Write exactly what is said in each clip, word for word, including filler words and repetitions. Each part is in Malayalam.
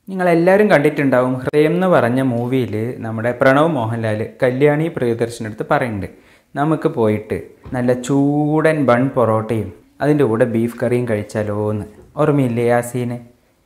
നിങ്ങളെല്ലാവരും കണ്ടിട്ടുണ്ടാവും ഹൃദയം എന്ന് പറഞ്ഞ മൂവിയിൽ നമ്മുടെ പ്രണവ് മോഹൻലാൽ കല്യാണി പ്രിയദർശനടുത്ത് പറയുന്നുണ്ട്, നമുക്ക് പോയിട്ട് നല്ല ചൂടൻ ബൺ പൊറോട്ടയും അതിൻ്റെ കൂടെ ബീഫ് കറിയും കഴിച്ചാലോ എന്ന്. ഓർമ്മയില്ലേ ആ സീന്?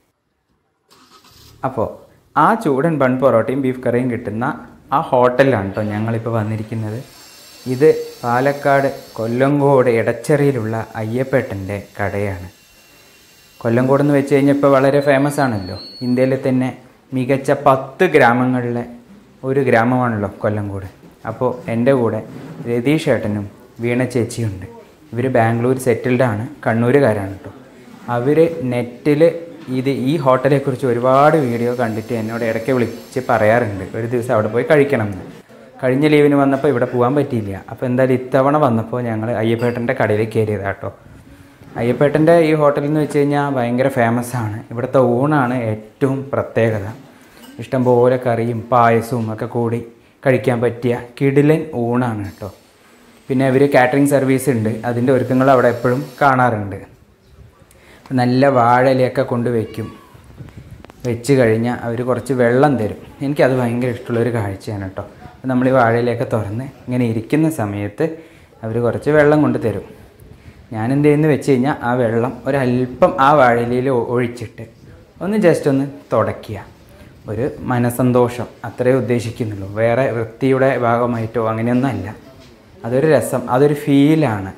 അപ്പോൾ ആ ചൂടൻ ബൺ പൊറോട്ടയും ബീഫ് കറിയും കിട്ടുന്ന ആ ഹോട്ടലിലാണ് കേട്ടോ ഞങ്ങളിപ്പോൾ വന്നിരിക്കുന്നത്. ഇത് പാലക്കാട് കൊല്ലങ്കോട് എടച്ചെറിയിലുള്ള അയ്യപ്പേട്ടൻ്റെ കടയാണ്. കൊല്ലങ്കോട് എന്ന് വെച്ച് കഴിഞ്ഞാൽ ഇപ്പോൾ വളരെ ഫേമസ് ആണല്ലോ. ഇന്ത്യയിലെ തന്നെ മികച്ച പത്ത് ഗ്രാമങ്ങളിലെ ഒരു ഗ്രാമമാണല്ലോ കൊല്ലങ്കോട്. അപ്പോൾ എൻ്റെ കൂടെ രതീഷ് ഏട്ടനും വീണ ചേച്ചിയുണ്ട്. ഇവർ ബാംഗ്ലൂർ സെറ്റിൽഡാണ്, കണ്ണൂരുകാരാണ് കേട്ടോ. അവർ നെറ്റിൽ ഇത് ഈ ഹോട്ടലെക്കുറിച്ച് ഒരുപാട് വീഡിയോ കണ്ടിട്ട് എന്നോട് ഇടയ്ക്ക് വിളിച്ച് പറയാറുണ്ട് ഒരു ദിവസം അവിടെ പോയി കഴിക്കണം എന്ന്. കഴിഞ്ഞ ലീവിന് വന്നപ്പോൾ ഇവിടെ പോകാൻ പറ്റിയില്ല. അപ്പോൾ എന്തായാലും ഇത്തവണ വന്നപ്പോൾ ഞങ്ങൾ അയ്യപ്പേട്ടൻ്റെ കടയിലേക്ക് കയറിയതാണ് കേട്ടോ. അയ്യപ്പേട്ടൻ്റെ ഈ ഹോട്ടൽ എന്ന് വെച്ച് കഴിഞ്ഞാൽ ഭയങ്കര ഫേമസ് ആണ്. ഇവിടുത്തെ ഊണാണ് ഏറ്റവും പ്രത്യേകത. ഇഷ്ടംപോലെ കറിയും പായസവും ഒക്കെ കൂടി കഴിക്കാൻ പറ്റിയ കിടിലൻ ഊണാണ് കേട്ടോ. പിന്നെ ഇവർ കാറ്ററിംഗ് സർവീസ് ഉണ്ട്, അതിൻ്റെ ഒരുക്കങ്ങൾ അവിടെ എപ്പോഴും കാണാറുണ്ട്. നല്ല വാഴയിലയൊക്കെ കൊണ്ട് വയ്ക്കും. വെച്ച് കഴിഞ്ഞാൽ അവർ കുറച്ച് വെള്ളം തരും. എനിക്കത് ഭയങ്കര ഇഷ്ടമുള്ളൊരു കാഴ്ചയാണ് കേട്ടോ. നമ്മൾ ഈ വാഴയിലയൊക്കെ തുറന്ന് ഇങ്ങനെ ഇരിക്കുന്ന സമയത്ത് അവർ കുറച്ച് വെള്ളം കൊണ്ട് തരും. ഞാനെന്ത് ചെയ്യുന്നു വെച്ച് കഴിഞ്ഞാൽ ആ വെള്ളം ഒരല്പം ആ വാഴയിലയിൽ ഒഴിച്ചിട്ട് ഒന്ന് ജസ്റ്റ് ഒന്ന് തുടയ്ക്കുക. ഒരു മനസ്സന്തോഷം അത്രേ ഉദ്ദേശിക്കുന്നുള്ളൂ. വേറെ വൃത്തിയുടെ ഭാഗമായിട്ടോ അങ്ങനെയൊന്നും അല്ല. അതൊരു രസം, അതൊരു ഫീലാണ്.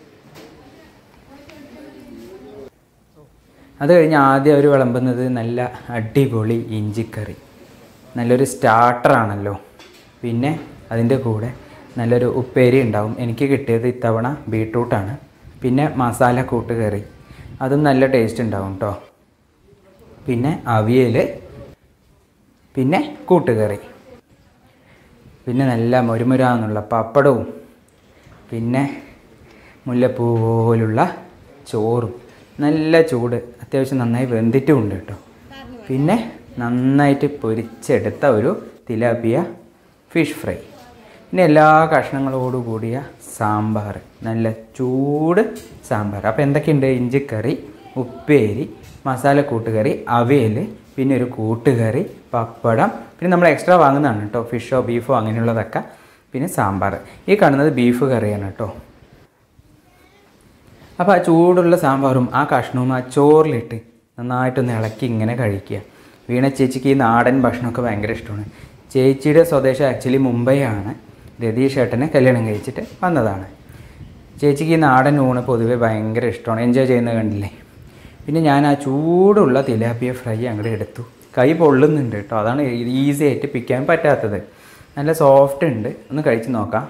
അത് കഴിഞ്ഞ് ആദ്യം അവർ വിളമ്പുന്നത് നല്ല അടിപൊളി ഇഞ്ചിക്കറി, നല്ലൊരു സ്റ്റാർട്ടറാണല്ലോ. പിന്നെ അതിൻ്റെ കൂടെ നല്ലൊരു ഉപ്പേരി ഉണ്ടാവും. എനിക്ക് കിട്ടിയത് ഇത്തവണ ബീട്രൂട്ടാണ്. പിന്നെ മസാല കൂട്ടുകറി, അതും നല്ല ടേസ്റ്റ് ഉണ്ടാവും കേട്ടോ. പിന്നെ അവിയൽ, പിന്നെ കൂട്ടുകറി, പിന്നെ നല്ല മുരുമുരാന്നുള്ള പപ്പടവും, പിന്നെ മുല്ലപ്പൂ പോലുള്ള ചോറും, നല്ല ചൂട്, അത്യാവശ്യം നന്നായി വെന്തിട്ടുമുണ്ട് കേട്ടോ. പിന്നെ നന്നായിട്ട് പൊരിച്ചെടുത്ത ഒരു തിലാപ്പിയ ഫിഷ് ഫ്രൈ, പിന്നെ എല്ലാ കഷ്ണങ്ങളോടു കൂടിയ സാമ്പാർ, നല്ല ചൂട് സാമ്പാർ. അപ്പോൾ എന്തൊക്കെയുണ്ട്? ഇഞ്ചിക്കറി, ഉപ്പേരി, മസാല കൂട്ടുകറി, അവിയൽ, പിന്നെ ഒരു കൂട്ടുകറി, പപ്പടം, പിന്നെ നമ്മൾ എക്സ്ട്രാ വാങ്ങുന്നതാണ് കേട്ടോ, ഫിഷോ ബീഫോ അങ്ങനെയുള്ളതൊക്കെ, പിന്നെ സാമ്പാർ. ഈ കാണുന്നത് ബീഫ് കറിയാണ് കേട്ടോ. അപ്പോൾ ആ ചൂടുള്ള സാമ്പാറും ആ കഷ്ണവും ആ ചോറിലിട്ട് നന്നായിട്ടൊന്ന് ഇളക്കി ഇങ്ങനെ കഴിക്കുക. വീണ ചേച്ചിക്ക് ഈ നാടൻ ഭക്ഷണമൊക്കെ ഭയങ്കര ഇഷ്ടമാണ്. ചേച്ചിയുടെ സ്വദേശം ആക്ച്വലി മുംബൈ ആണ്. രതീഷ് ഏട്ടനെ കല്യാണം കഴിച്ചിട്ട് വന്നതാണ്. ചേച്ചിക്ക് ഈ നാടൻ ഊണ് പൊതുവെ ഭയങ്കര ഇഷ്ടമാണ്, എൻജോയ് ചെയ്യുന്നത് കണ്ടില്ലേ. പിന്നെ ഞാൻ ആ ചൂടുള്ള തിലാപ്പിയ ഫ്രൈ അങ്ങോട്ട് എടുത്തു. കൈ പൊള്ളുന്നുണ്ട് കേട്ടോ, അതാണ് ഈസി ആയിട്ട് പിക്കാൻ പറ്റാത്തത്. നല്ല സോഫ്റ്റ് ഉണ്ട്, ഒന്ന് കഴിച്ച് നോക്കാം.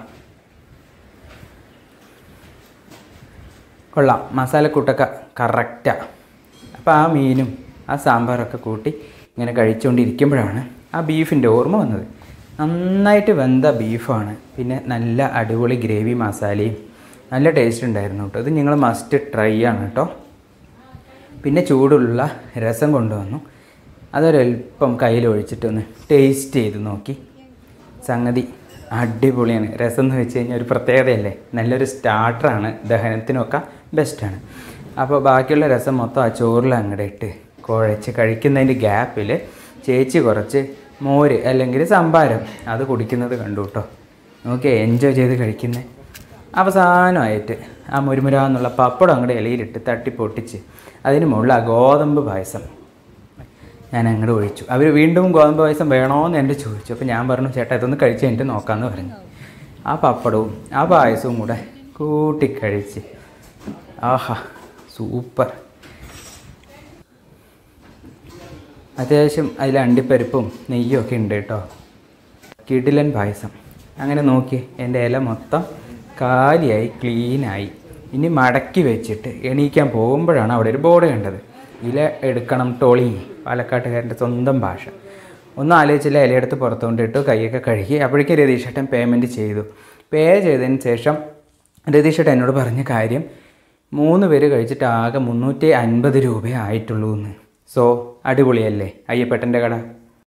കൊള്ളാം, മസാലക്കൂട്ടൊക്കെ കറക്റ്റാണ്. അപ്പോൾ ആ മീനും ആ സാമ്പാറൊക്കെ കൂട്ടി ഇങ്ങനെ കഴിച്ചുകൊണ്ടിരിക്കുമ്പോഴാണ് ആ ബീഫിൻ്റെ ഓർമ്മ വന്നത്. നന്നായിട്ട് വെന്ത ബീഫാണ്. പിന്നെ നല്ല അടിപൊളി ഗ്രേവി മസാലയും, നല്ല ടേസ്റ്റ് ഉണ്ടായിരുന്നു കേട്ടോ. ഇത് നിങ്ങൾ മസ്റ്റ് ട്രൈ ആണ് കേട്ടോ. പിന്നെ ചൂടുള്ള രസം കൊണ്ടുവന്നു. അതൊരൽപ്പം കയ്യിലൊഴിച്ചിട്ടൊന്ന് ടേസ്റ്റ് ചെയ്ത് നോക്കി. സംഗതി അടിപൊളിയാണ്. രസം എന്ന് വെച്ച് കഴിഞ്ഞാൽ ഒരു പ്രത്യേകതയല്ലേ, നല്ലൊരു സ്റ്റാർട്ടറാണ്, ദഹനത്തിനൊക്കെ ബെസ്റ്റാണ്. അപ്പോൾ ബാക്കിയുള്ള രസം മൊത്തം ആ ചോറിൽ അങ്ങോട്ട് ഇട്ട് കുഴച്ച് കഴിക്കുന്നതിൻ്റെ ഗ്യാപ്പിൽ ചേച്ചി കുറച്ച് മോര് അല്ലെങ്കിൽ സംഭാരം അത് കുടിക്കുന്നത് കണ്ടു കേട്ടോ. നോക്കി എൻജോയ് ചെയ്ത് കഴിക്കുന്നത്. അവസാനമായിട്ട് ആ മുരുമുരാന്നുള്ള പപ്പടം അങ്ങോട്ട് ഇലയിലിട്ട് തട്ടി പൊട്ടിച്ച് അതിന് മുകളിൽ ആ ഗോതമ്പ് പായസം ഞാൻ അങ്ങോട്ട് ഒഴിച്ചു. അവർ വീണ്ടും ഗോതമ്പ് പായസം വേണമെന്ന് എൻ്റെ ചോദിച്ചു. അപ്പോൾ ഞാൻ പറഞ്ഞു, ചേട്ടാ ഇതൊന്ന് കഴിച്ച് കഴിഞ്ഞിട്ട് നോക്കാമെന്ന് പറഞ്ഞു. ആ പപ്പടവും ആ പായസവും കൂടെ കൂട്ടിക്കഴിച്ച് ആഹാ സൂപ്പർ. അത്യാവശ്യം അതിൽ അണ്ടിപ്പരിപ്പും നെയ്യും ഒക്കെ ഉണ്ട് കേട്ടോ. കിടിലൻ പായസം. അങ്ങനെ നോക്കി എൻ്റെ ഇല മൊത്തം കാലിയായി, ക്ലീനായി. ഇനി മടക്കി വെച്ചിട്ട് എണീക്കാൻ പോകുമ്പോഴാണ് അവിടെ ഒരു ബോർഡ് കണ്ടത്, ഇല എടുക്കണം ടോളി, പാലക്കാട്ടുകാരൻ്റെ സ്വന്തം ഭാഷ. ഒന്നും ആലോചിച്ചില്ല, ഇലയെടുത്ത് പുറത്തുകൊണ്ടിട്ടു, കൈയൊക്കെ കഴുകി. അപ്പോഴേക്കും രതീഷ് ഏട്ടൻ പേയ്മെൻറ്റ് ചെയ്തു. പേ ചെയ്തതിന് ശേഷം രതീഷ് ഏട്ടൻ എന്നോട് പറഞ്ഞ കാര്യം, മൂന്ന് പേര് കഴിച്ചിട്ട് ആകെ മുന്നൂറ്റി അൻപത് രൂപയേ ആയിട്ടുള്ളൂ എന്ന്. സോ അടിപൊളിയല്ലേ അയ്യപ്പേട്ടൻ്റെ കട?